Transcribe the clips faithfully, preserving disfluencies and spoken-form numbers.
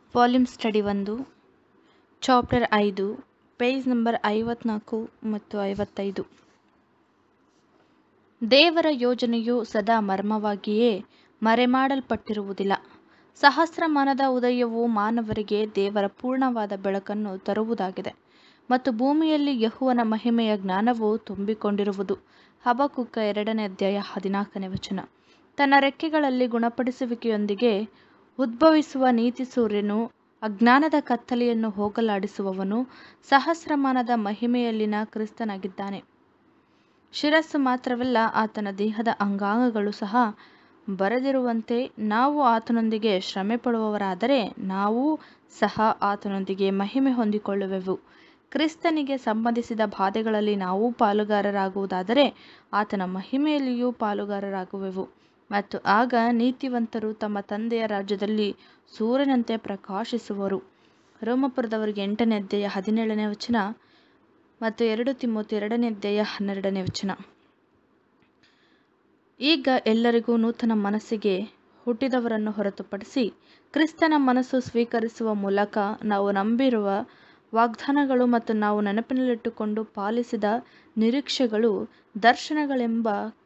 Volume study ಒಂದು, chapter ಐದು, page number ಐವತ್ನಾಲ್ಕು ಮತ್ತು ಐವತ್ತೈದು. ದೇವರ ಯೋಜನೆಯು ಸದಾ ಮರ್ಮವಾಗಿಯೇ ಮರೆಮಾಡಲ್ಪಟ್ಟಿರುವುದಿಲ್ಲ. ಸಹಸ್ರಮಾನದ ಉದಯವು ಮಾನವರಿಗೆ ದೇವರ ಪೂರ್ಣವಾದ ಬೆಳಕನ್ನು ತರುವುದಾಗಿದೆ ಮತ್ತು ಭೂಮಿಯಲ್ಲಿ ಯೆಹೋವನ ಮಹಿಮೆಯ ಜ್ಞಾನವು ತುಂಬಿಕೊಂಡಿರುವುದು. ಹಬಕ್ಕುಕ ಎರಡನೇ ಅಧ್ಯಾಯ ಹದಿನಾಲ್ಕನೇ ವಚನ. ತನ್ನ ರೆಕ್ಕೆಗಳಲ್ಲಿ ಗುಣಪಡಿಸುವಿಕೆಯೊಂದಿಗೆ ಉದ್ಭವಿಸುವ ನೀತಿ ಸೂರ್ಯನು ಅಜ್ಞಾನದ ಕತ್ತಲೆಯನ್ನು ಹೋಗಲಾಡಿಸುವವನು ಸಹಸ್ರಮಾನದ ಮಹಿಮೆಯಲ್ಲಿನ ಕ್ರಿಸ್ತನಾಗಿದ್ದಾನೆ. ಶಿರಸ್ಸು ಮಾತ್ರವಲ್ಲ, ಆತನ ದೇಹದ ಅಂಗಾಂಗಗಳು ಸಹ ಬರೆದಿರುವಂತೆ ನಾವು ಆತನೊಂದಿಗೆ ಶ್ರಮೆ ಪಡುವವರಾದರೆ ನಾವು ಸಹ ಆತನೊಂದಿಗೆ ಮಹಿಮೆ ಹೊಂದಿಕೊಳ್ಳುವೆವು. ಕ್ರಿಸ್ತನಿಗೆ ಸಂಬಂಧಿಸಿದ ಬಾಧೆಗಳಲ್ಲಿ ನಾವು ಪಾಲುಗಾರರಾಗುವುದಾದರೆ ಆತನ ಮಹಿಮೆಯಲ್ಲಿಯೂ ಪಾಲುಗಾರರಾಗುವೆವು ಮತ್ತು ಆಗ ನೀತಿವಂತರು ತಮ್ಮ ತಂದೆಯ ರಾಜ್ಯದಲ್ಲಿ ಸೂರ್ಯನಂತೆ ಪ್ರಕಾಶಿಸುವರು. ರೋಮಾಪುರದವರಿಗೆ ಎಂಟನೇ ಅಧ್ಯಾಯ ಹದಿನೇಳನೇ ವಚನ ಮತ್ತು ಎರಡು ತಿಮೋಥಿ ಎರಡನೇ ಅಧ್ಯಾಯ ಹನ್ನೆರಡನೇ ವಚನ. ಈಗ ಎಲ್ಲರಿಗೂ ನೂತನ ಮನಸ್ಸಿಗೆ ಹುಟ್ಟಿದವರನ್ನು ಹೊರತುಪಡಿಸಿ ಕ್ರಿಸ್ತನ ಮನಸ್ಸು ಸ್ವೀಕರಿಸುವ ಮೂಲಕ ನಾವು ನಂಬಿರುವ ವಾಗ್ದಾನಗಳು ಮತ್ತು ನಾವು ನೆನಪಿನಲ್ಲಿಟ್ಟುಕೊಂಡು ಪಾಲಿಸಿದ ನಿರೀಕ್ಷೆಗಳು ದರ್ಶನಗಳೆಂಬ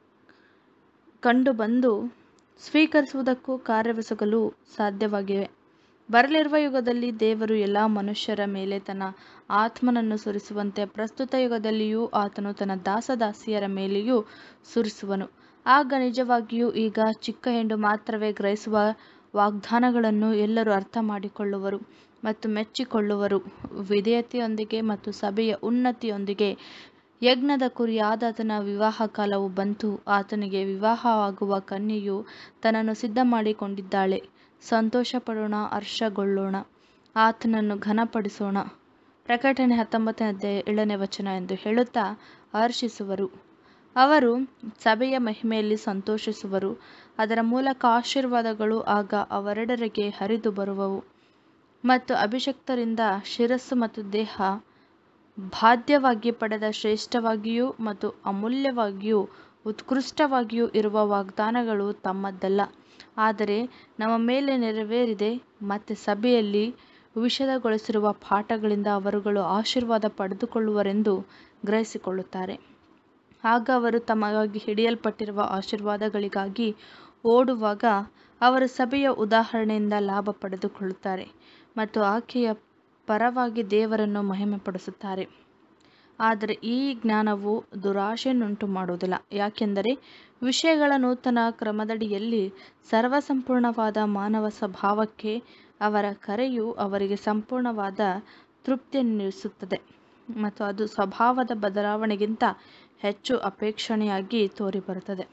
ಕಂಡುಬಂದು ಸ್ವೀಕರಿಸುವುದಕ್ಕೂ ಕಾರ್ಯವೆಸಗಲು ಸಾಧ್ಯವಾಗಿವೆ. ಬರಲಿರುವ ಯುಗದಲ್ಲಿ ದೇವರು ಎಲ್ಲ ಮನುಷ್ಯರ ಮೇಲೆ ತನ್ನ ಆತ್ಮನನ್ನು ಸುರಿಸುವಂತೆ ಪ್ರಸ್ತುತ ಯುಗದಲ್ಲಿಯೂ ಆತನು ತನ್ನ ದಾಸದಾಸಿಯರ ಮೇಲೆಯೂ ಸುರಿಸುವನು. ಆಗ ನಿಜವಾಗಿಯೂ ಈಗ ಚಿಕ್ಕ ಹಿಂಡು ಮಾತ್ರವೇ ಗ್ರಹಿಸುವ ವಾಗ್ದಾನಗಳನ್ನು ಎಲ್ಲರೂ ಅರ್ಥ ಮಾಡಿಕೊಳ್ಳುವರು ಮತ್ತು ಮೆಚ್ಚಿಕೊಳ್ಳುವರು. ವಿಧೇಯತೆಯೊಂದಿಗೆ ಮತ್ತು ಸಭೆಯ ಉನ್ನತಿಯೊಂದಿಗೆ ಯಜ್ಞದ ಕುರಿಯಾದಾತನ ವಿವಾಹ ಕಾಲವು ಬಂತು. ಆತನಿಗೆ ವಿವಾಹವಾಗುವ ಕನ್ಯೆಯು ತನ್ನನ್ನು ಸಿದ್ಧ ಮಾಡಿಕೊಂಡಿದ್ದಾಳೆ. ಸಂತೋಷಪಡೋಣ, ಹರ್ಷಗೊಳ್ಳೋಣ, ಆತನನ್ನು ಘನಪಡಿಸೋಣ. ಪ್ರಕಟಣೆ ಹತ್ತೊಂಬತ್ತನೇ ಅಧ್ಯಾಯ ಏಳನೇ ವಚನ ಎಂದು ಹೇಳುತ್ತಾ ಹರ್ಷಿಸುವರು. ಅವರು ಸಭೆಯ ಮಹಿಮೆಯಲ್ಲಿ ಸಂತೋಷಿಸುವರು. ಅದರ ಮೂಲಕ ಆಶೀರ್ವಾದಗಳು ಆಗ ಅವರೆಡೆಗೆ ಹರಿದು ಬರುವವು ಮತ್ತು ಅಭಿಷಕ್ತರಿಂದ ಶಿರಸ್ಸು ಮತ್ತು ದೇಹ ಬಾಧ್ಯವಾಗಿ ಪಡೆದ ಶ್ರೇಷ್ಠವಾಗಿಯೂ ಮತ್ತು ಅಮೂಲ್ಯವಾಗಿಯೂ ಉತ್ಕೃಷ್ಟವಾಗಿಯೂ ಇರುವ ವಾಗ್ದಾನಗಳು ತಮ್ಮದಲ್ಲ, ಆದರೆ ನಮ್ಮ ಮೇಲೆ ನೆರವೇರಿದೆ. ಮತ್ತು ಸಭೆಯಲ್ಲಿ ವಿಷದಗೊಳಿಸಿರುವ ಪಾಠಗಳಿಂದ ಅವರುಗಳು ಆಶೀರ್ವಾದ ಪಡೆದುಕೊಳ್ಳುವರೆಂದು ಗ್ರಹಿಸಿಕೊಳ್ಳುತ್ತಾರೆ. ಆಗ ಅವರು ತಮಗಾಗಿ ಹಿಡಿಯಲ್ಪಟ್ಟಿರುವ ಆಶೀರ್ವಾದಗಳಿಗಾಗಿ ಓಡುವಾಗ ಅವರು ಸಭೆಯ ಉದಾಹರಣೆಯಿಂದ ಲಾಭ ಪಡೆದುಕೊಳ್ಳುತ್ತಾರೆ ಮತ್ತು ಆಕೆಯ ಪರವಾಗಿ ದೇವರನ್ನು ಮಹಿಮೆಪಡಿಸುತ್ತಾರೆ. ಆದರೆ ಈ ಜ್ಞಾನವು ದುರಾಶೆಯನ್ನುಂಟು ಮಾಡುವುದಿಲ್ಲ, ಯಾಕೆಂದರೆ ವಿಷಯಗಳ ನೂತನ ಕ್ರಮದಡಿಯಲ್ಲಿ ಸರ್ವಸಂಪೂರ್ಣವಾದ ಮಾನವ ಸ್ವಭಾವಕ್ಕೆ ಅವರ ಕರೆಯು ಅವರಿಗೆ ಸಂಪೂರ್ಣವಾದ ತೃಪ್ತಿಯನ್ನು ನೀಡಿಸುತ್ತದೆ ಮತ್ತು ಅದು ಸ್ವಭಾವದ ಬದಲಾವಣೆಗಿಂತ ಹೆಚ್ಚು ಅಪೇಕ್ಷಣೀಯವಾಗಿ ತೋರಿಬರುತ್ತದೆ.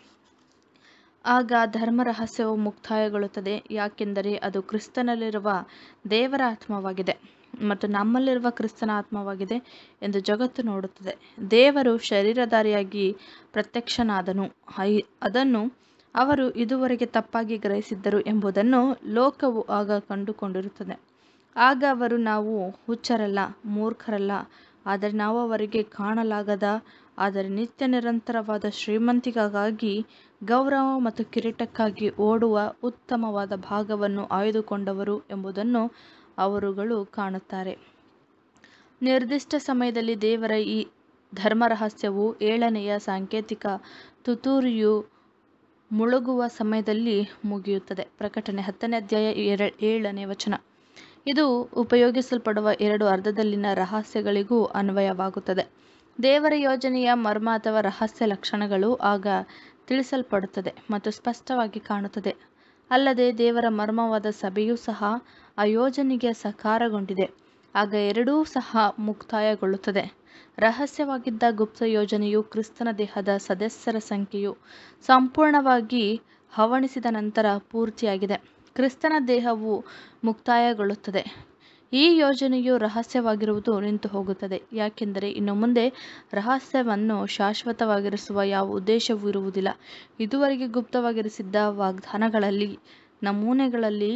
ಆಗ ಧರ್ಮರಹಸ್ಯವು ಮುಕ್ತಾಯಗೊಳ್ಳುತ್ತದೆ, ಯಾಕೆಂದರೆ ಅದು ಕ್ರಿಸ್ತನಲ್ಲಿರುವ ದೇವರ ಆತ್ಮವಾಗಿದೆ ಮತ್ತು ನಮ್ಮಲ್ಲಿರುವ ಕ್ರಿಸ್ತನ ಆತ್ಮವಾಗಿದೆ ಎಂದು ಜಗತ್ತು ನೋಡುತ್ತದೆ. ದೇವರು ಶರೀರಧಾರಿಯಾಗಿ ಪ್ರತ್ಯಕ್ಷನಾದನು, ಅದನ್ನು ಅವರು ಇದುವರೆಗೆ ತಪ್ಪಾಗಿ ಗ್ರಹಿಸಿದ್ದರು ಎಂಬುದನ್ನು ಲೋಕವು ಆಗ ಕಂಡುಕೊಂಡಿರುತ್ತದೆ. ಆಗ ಅವರು, ನಾವು ಹುಚ್ಚರಲ್ಲ, ಮೂರ್ಖರಲ್ಲ, ಆದರೆ ನಾವು ಅವರಿಗೆ ಕಾಣಲಾಗದ ಆದರೆ ನಿತ್ಯ ನಿರಂತರವಾದ ಶ್ರೀಮಂತಿಕೆಗಾಗಿ, ಗೌರವ ಮತ್ತು ಕಿರೀಟಕ್ಕಾಗಿ ಓಡುವ ಉತ್ತಮವಾದ ಭಾಗವನ್ನು ಆಯ್ದುಕೊಂಡವರು ಎಂಬುದನ್ನು ಅವರುಗಳು ಕಾಣುತ್ತಾರೆ. ನಿರ್ದಿಷ್ಟ ಸಮಯದಲ್ಲಿ ದೇವರ ಈ ಧರ್ಮರಹಸ್ಯವು ಏಳನೆಯ ಸಾಂಕೇತಿಕ ತುತ್ತೂರಿಯು ಮುಳುಗುವ ಸಮಯದಲ್ಲಿ ಮುಗಿಯುತ್ತದೆ. ಪ್ರಕಟಣೆ ಹತ್ತನೇ ಅಧ್ಯಾಯ ಏಳ ಏಳನೇ ವಚನ. ಇದು ಉಪಯೋಗಿಸಲ್ಪಡುವ ಎರಡು ಅರ್ಧದಲ್ಲಿನ ರಹಸ್ಯಗಳಿಗೂ ಅನ್ವಯವಾಗುತ್ತದೆ. ದೇವರ ಯೋಜನೆಯ ಮರ್ಮ ಅಥವಾ ರಹಸ್ಯ ಲಕ್ಷಣಗಳು ಆಗ ತಿಳಿಸಲ್ಪಡುತ್ತದೆ ಮತ್ತು ಸ್ಪಷ್ಟವಾಗಿ ಕಾಣುತ್ತದೆ. ಅಲ್ಲದೆ ದೇವರ ಮರ್ಮವಾದ ಸಭೆಯೂ ಸಹ ಆ ಯೋಜನೆಗೆ ಸಾಕಾರಗೊಂಡಿದೆ. ಆಗ ಎರಡೂ ಸಹ ಮುಕ್ತಾಯಗೊಳ್ಳುತ್ತದೆ. ರಹಸ್ಯವಾಗಿದ್ದ ಗುಪ್ತ ಯೋಜನೆಯು ಕ್ರಿಸ್ತನ ದೇಹದ ಸದಸ್ಯರ ಸಂಖ್ಯೆಯು ಸಂಪೂರ್ಣವಾಗಿ ಹವಣಿಸಿದ ನಂತರ ಪೂರ್ತಿಯಾಗಿದೆ. ಕ್ರಿಸ್ತನ ದೇಹವು ಮುಕ್ತಾಯಗೊಳ್ಳುತ್ತದೆ. ಈ ಯೋಜನೆಯು ರಹಸ್ಯವಾಗಿರುವುದು ನಿಂತು ಹೋಗುತ್ತದೆ, ಯಾಕೆಂದರೆ ಇನ್ನು ಮುಂದೆ ರಹಸ್ಯವನ್ನು ಶಾಶ್ವತವಾಗಿರಿಸುವ ಯಾವ ಉದ್ದೇಶವೂ ಇರುವುದಿಲ್ಲ. ಇದುವರೆಗೆ ಗುಪ್ತವಾಗಿರಿಸಿದ್ದ ವಾಗ್ದಾನಗಳಲ್ಲಿ, ನಮೂನೆಗಳಲ್ಲಿ,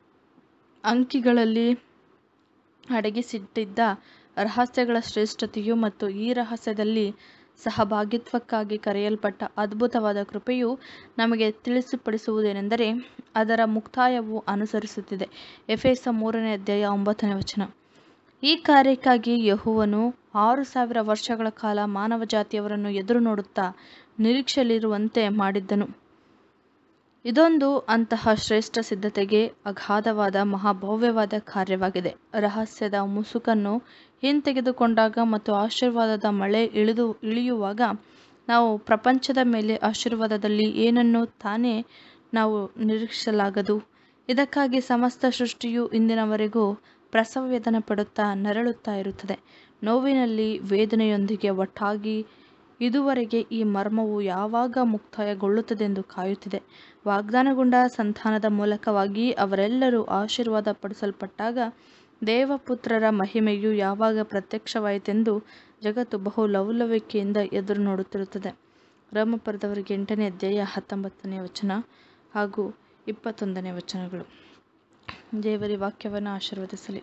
ಅಂಕಿಗಳಲ್ಲಿ ಅಡಗಿಸಿಟ್ಟಿದ್ದ ರಹಸ್ಯಗಳ ಶ್ರೇಷ್ಠತೆಯು ಮತ್ತು ಈ ರಹಸ್ಯದಲ್ಲಿ ಸಹಭಾಗಿತ್ವಕ್ಕಾಗಿ ಕರೆಯಲ್ಪಟ್ಟ ಅದ್ಭುತವಾದ ಕೃಪೆಯು ನಮಗೆ ತಿಳಿಸಿಪಡಿಸುವುದೇನೆಂದರೆ ಅದರ ಮುಕ್ತಾಯವು ಅನುಸರಿಸುತ್ತಿದೆ. ಎಫೆಸ ಮೂರನೇ ಅಧ್ಯಾಯ ಒಂಬತ್ತನೇ ವಚನ. ಈ ಕಾರ್ಯಕ್ಕಾಗಿ ಯೆಹೋವನು ಆರು ಸಾವಿರ ವರ್ಷಗಳ ಕಾಲ ಮಾನವ ಜಾತಿಯವರನ್ನು ಎದುರು ನೋಡುತ್ತಾ ನಿರೀಕ್ಷೆಯಲ್ಲಿರುವಂತೆ ಮಾಡಿದ್ದನು. ಇದೊಂದು ಅಂತಹ ಶ್ರೇಷ್ಠ ಸಿದ್ಧತೆಗೆ ಅಗಾಧವಾದ ಮಹಾಭವ್ಯವಾದ ಕಾರ್ಯವಾಗಿದೆ. ರಹಸ್ಯದ ಮುಸುಕನ್ನು ಹಿಂತೆಗೆದುಕೊಂಡಾಗ ಮತ್ತು ಆಶೀರ್ವಾದದ ಮಳೆ ಇಳಿದು ಇಳಿಯುವಾಗ ನಾವು ಪ್ರಪಂಚದ ಮೇಲೆ ಆಶೀರ್ವಾದದಲ್ಲಿ ಏನನ್ನು ತಾನೇ ನಾವು ನಿರೀಕ್ಷಿಸಲಾಗದು. ಇದಕ್ಕಾಗಿ ಸಮಸ್ತ ಸೃಷ್ಟಿಯು ಇಂದಿನವರೆಗೂ ಪ್ರಸವ ವೇದನೆ ಪಡುತ್ತಾ ನರಳುತ್ತಾ ಇರುತ್ತದೆ. ನೋವಿನಲ್ಲಿ ವೇದನೆಯೊಂದಿಗೆ ಒಟ್ಟಾಗಿ ಇದುವರೆಗೆ ಈ ಮರ್ಮವು ಯಾವಾಗ ಮುಕ್ತಾಯಗೊಳ್ಳುತ್ತದೆಂದು ಕಾಯುತ್ತಿದೆ. ವಾಗ್ದಾನಗೊಂಡ ಸಂತಾನದ ಮೂಲಕವಾಗಿ ಅವರೆಲ್ಲರೂ ಆಶೀರ್ವಾದ ಪಡಿಸಲ್ಪಟ್ಟಾಗ ದೇವಪುತ್ರರ ಮಹಿಮೆಯು ಯಾವಾಗ ಪ್ರತ್ಯಕ್ಷವಾಯಿತೆಂದು ಜಗತ್ತು ಬಹು ಲವಲವಿಕೆಯಿಂದ ಎದುರು ನೋಡುತ್ತಿರುತ್ತದೆ. ರೋಮಪುರದವರಿಗೆ ಎಂಟನೇ ಅಧ್ಯಾಯ ಹತ್ತೊಂಬತ್ತನೇ ವಚನ ಹಾಗೂ ಇಪ್ಪತ್ತೊಂದನೇ ವಚನಗಳು. ದೇವರ ವಾಕ್ಯವನ್ನು ಆಶೀರ್ವದಿಸಲಿ.